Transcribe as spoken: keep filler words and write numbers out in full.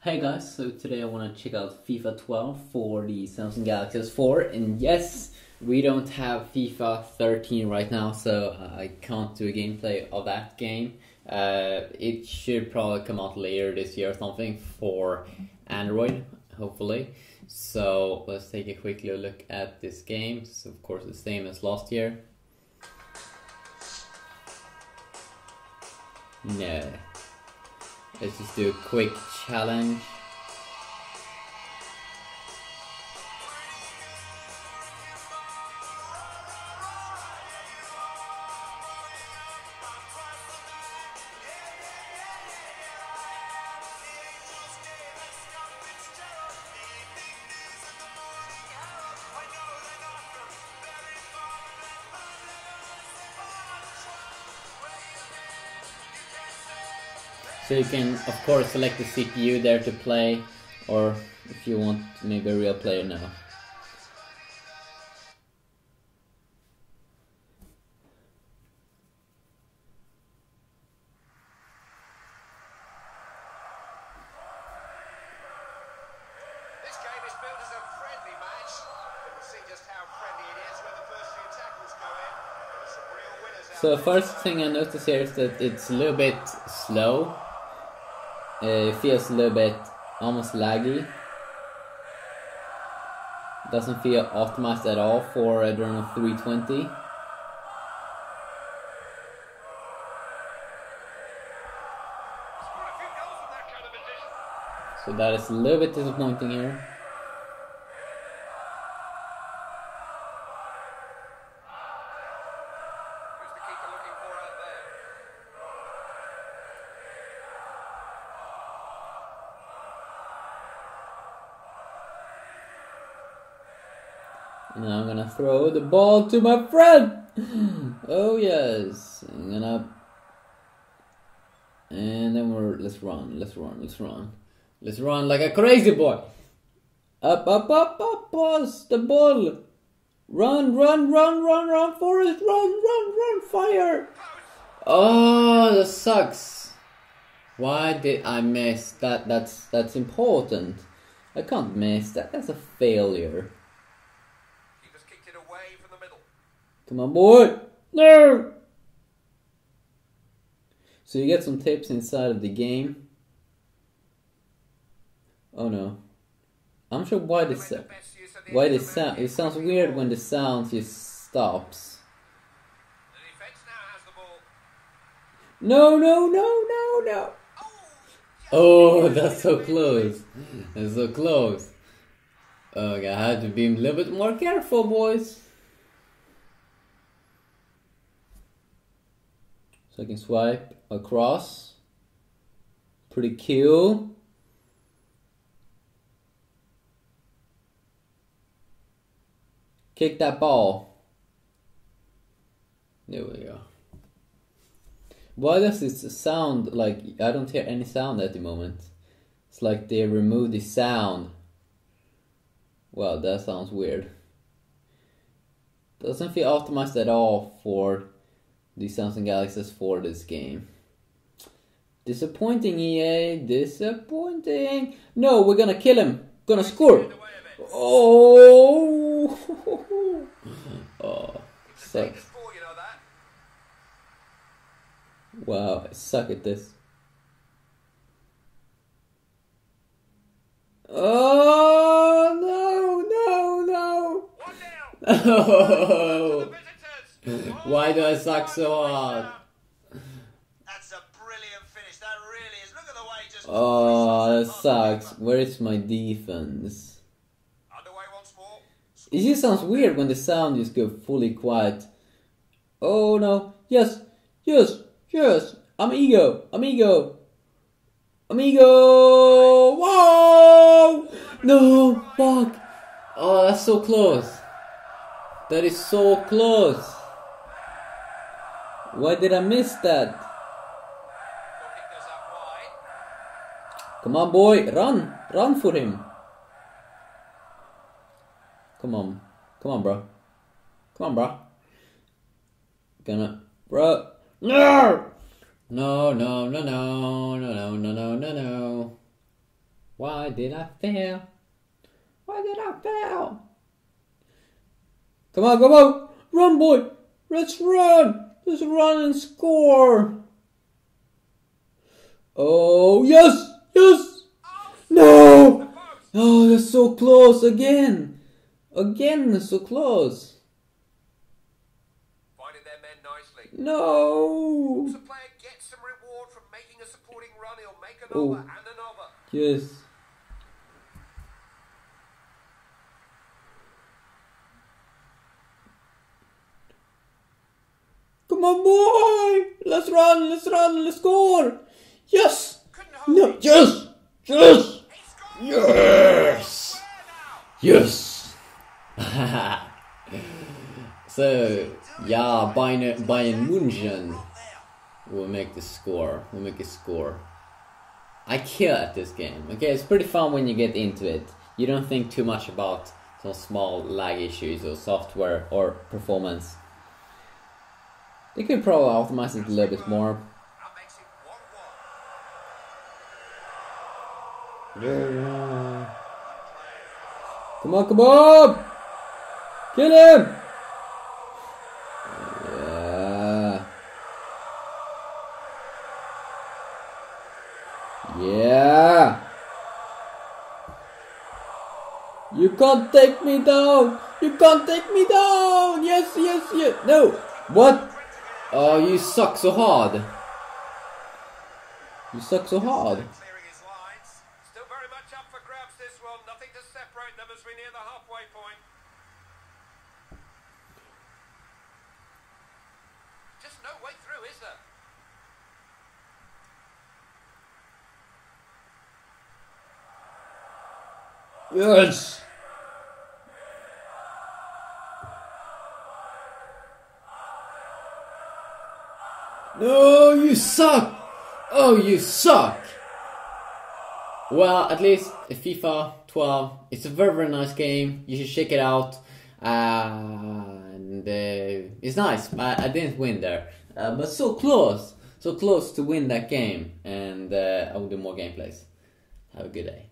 Hey guys, so today I want to check out FIFA twelve for the Samsung Galaxy S four, and yes, we don't have FIFA thirteen right now, so I can't do a gameplay of that game. Uh, it should probably come out later this year or something for Android, hopefully. So let's take a quick look at this game. It's of course the same as last year. No. Let's just do a quick challenge. So you can, of course, select the C P U there to play, or if you want maybe a real player now. This game is billed as a friendly match. We'll see just how friendly it is when the first few tackles go in. There's some real winners out So the there. first thing I notice here is that it's a little bit slow. Uh, it feels a little bit almost laggy. Doesn't feel optimized at all for Adrian three twenty. Scored a few goals from that kind of position. So that is a little bit disappointing here. Who's the keeper looking for out there? And I'm gonna throw the ball to my friend. Oh yes, I'm gonna, and then we're let's run, let's run, let's run, let's run like a crazy boy. Up, up, up, up, pass the ball. Run, run, run, run, run, Forrest, run, run, run, fire. Oh, that sucks. Why did I miss that? That's that's important. I can't miss that. That's a failure. Keeper's kicked it away from the middle. Come on, boy! No! So you get some tips inside of the game. Oh no. I'm sure why this Made the best use of the why extra this man sound it here. sounds weird when the sound just stops. The defence now has the ball. No, no, no, no, no. Oh, that's so close. That's so close. Oh, I had to be a little bit more careful, boys. So I can swipe across. Pretty cool. Kick that ball. There we go. Why does it sound like I don't hear any sound at the moment? It's like they removed the sound. Well, that sounds weird. Doesn't feel optimized at all for the Samsung Galaxy S four this game. Disappointing, E A. Disappointing. No, we're gonna kill him. Gonna score. Oh. Oh, sucks. Ball, you know that. Wow, I suck at this. Oh no, no, One down. no! Oh. The visitors. Why do I suck so hard? That's a brilliant finish. That really is. Look at the way he just. Oh, that sucks. Where is my defense? Underway once more. It just sounds weird when the sound just goes fully quiet. Oh no! Yes, yes, yes! Amigo, amigo, amigo! Whoa! No, fuck! Oh, that's so close. That is so close. Why did I miss that? Goal kick goes out wide. Come on, boy, run, run for him. Come on, come on, bro. Come on, bro. Gonna, bro. No! No, no, no, no, no, no, no, no, no, no. Why did I fail? Why did I fail? Come on, come on! Run, boy! Let's run! Let's run and score! Oh, yes! Yes! No! Oh, that's so close again! Again, so close! Finding their men nicely. No! Once a player gets some reward from making a supporting run, he'll make another Oh. and another. Yes. Come on, boy! Let's run, let's run, let's score! Yes! Couldn't hold No, it. yes! Yes! He scored. Yes! Where now? Yes! So, yeah, Bayern, Bayern München will make the score. Will make a score. I kill at this game. Okay, it's pretty fun when you get into it. You don't think too much about some small lag issues or software or performance. They could probably optimize it a little bit more. That makes it one one. Yeah. Come on, come on! Kill him! Yeah. Yeah. You can't take me down! You can't take me down! Yes, yes, yes! No! What? Oh, you suck so hard! You suck so hard! Clearing his lines. Still very much up for grabs this one. Nothing to separate them as we near the halfway point. Just no way through, is there? Yes! No, you suck! Oh, you suck! Well, at least FIFA twelve, it's a very, very nice game. You should check it out. Uh, and uh, it's nice. I, I didn't win there. Uh, but so close. So close to win that game. And uh, I will do more gameplays. Have a good day.